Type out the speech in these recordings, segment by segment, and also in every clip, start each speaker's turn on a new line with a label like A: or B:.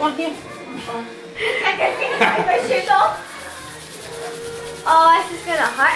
A: one here.
B: I can take my shoes off. Oh, this is gonna hurt.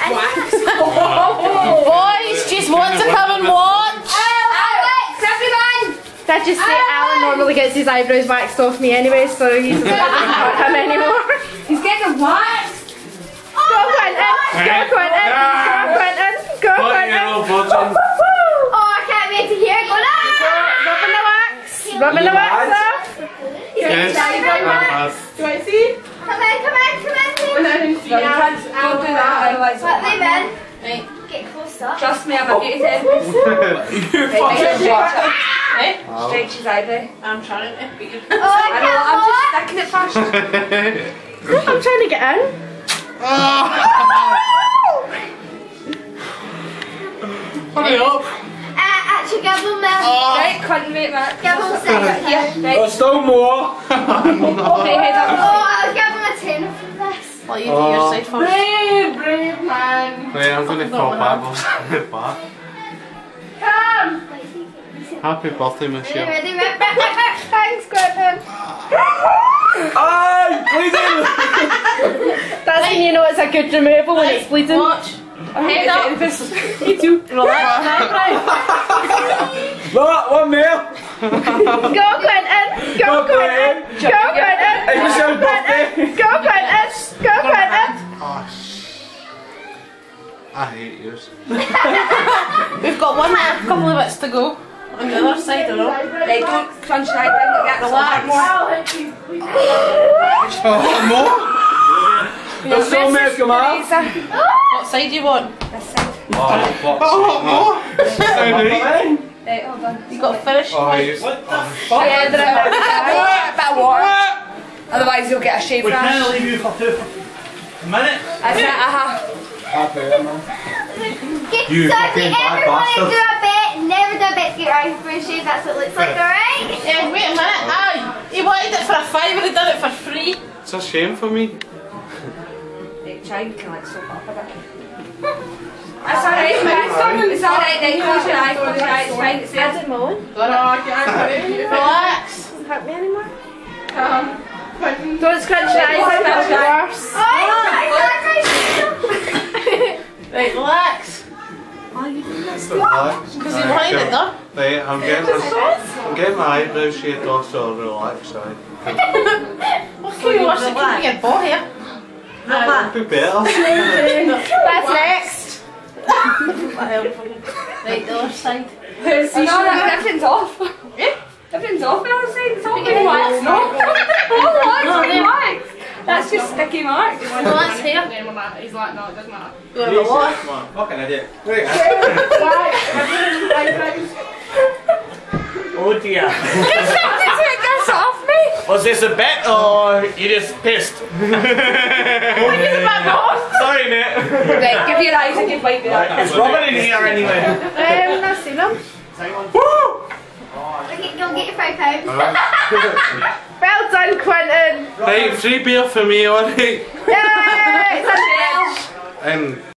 A: Boys, just want to come and watch.
B: Alex, everyone!
C: Did I just say Alan normally gets his eyebrows waxed off me anyway, so he doesn't hurt him anymore.
B: He's getting waxed.
C: Go Quinton! Go Quinton! Go Quinton! Go Quinton! Oh, I can't wait to hear it. Go now! Rubbing the wax! Rubbing the wax off!
D: Yes.
C: Do I see?
B: Come on, come on, come on.
E: Don't do that, otherwise
B: Let them in.
E: Right.
B: Get closer.
E: Trust me, I'm a beauty therapist. Stretch his eyebrow.
A: I'm trying to beat you.
B: Oh, I
E: I know, I'm just
B: can't
E: sticking it first.
C: I'm trying to get in.
D: Hurry up!
B: actually, give them the...
E: Right, Quinton, wait a minute.
B: Give them 6.
E: Here, right.
D: There's still more!
E: Okay, head up.
B: Oh, I'll give them a 10 for this.
A: Well, you do your side first.
C: Brave man.
D: Wait, I'm gonna fall back.
C: Come!
D: Happy birthday, Michelle.
B: Ready?
C: Thanks, Quinton.
D: Aye! Bleeding!
C: That's when you know it's a good removal when it's bleeding.
A: Watch. Head up.
C: You too.
A: Relax.
D: Look, one more!
C: Go Quinton! Go Quinton! Go Quinton!
D: It's Michelle's birthday!
C: Go Quinton! Go Quinton!
D: Oh, I hate yours.
A: We've got one more, couple of bits to go. On the other side of the road.
E: Right, don't crunch your eyebrow. Get
A: Relax.
D: Oh, more? There's so many come out.
A: What side do you want?
E: This side.
D: Oh, more?
E: Right, hold on.
A: You got to finish.
D: Oh, yes.
E: Yeah, a bit of water. Otherwise you'll get a shave
F: We
E: rash.
F: can't leave you for 2 minutes.
E: That's it,
D: You
B: So if
D: fucking
B: you
D: bad
B: ever want to
D: bastard.
B: do a bet, never do a bet to get your eyebrows shaved. That's what it looks like, alright?
A: Yeah, wait a minute. Aye, he wanted it for a fiver, he done it for free.
D: It's a shame for me.
E: Right, try and like soap up a bit. That's alright, it's alright, then close your eyes, close your eyes, it's fine, it's there.
A: Relax.
C: Doesn't hurt me anymore. Don't scrunch your eyes, it's worse.
A: Right, relax.
D: Relax.
A: Because he wanted it done.
D: Right, I'm getting my eyebrows shaved off, so relax, right?
A: Okay, watch it, keep your ball here.
D: That'd be better.
C: That's next.
A: Right, the other side.
E: Oh no, everything's off. Everything's off on the other side, it's all been waxed. No, it's been waxed. That's just sticky marks.
A: No, that's here.
G: He's like, no, it doesn't matter.
A: You want a water?
F: Fucking idiot. Oh dear.
E: You tried to take this off me.
F: Was this a bet or you just pissed? Sorry, mate.
E: Right, give your eyes a good wipe with that.
F: It's rubbing in here anyway.
C: I've seen them.
D: Woo!
B: Go get your £5.
C: Well done, Quinton.
D: Right, free beer for me, alright?
C: Yay! It's a
D: And